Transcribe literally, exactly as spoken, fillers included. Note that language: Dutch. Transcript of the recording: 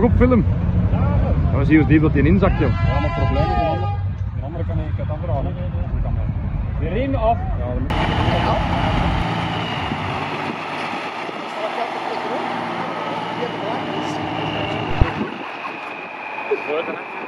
toch op film? Ja, dan zie je eens die dat die inzakt, joh. Ja, maar het probleem is een ander. Een andere kan ik het afraden. De riem af. Ja, dan moet je...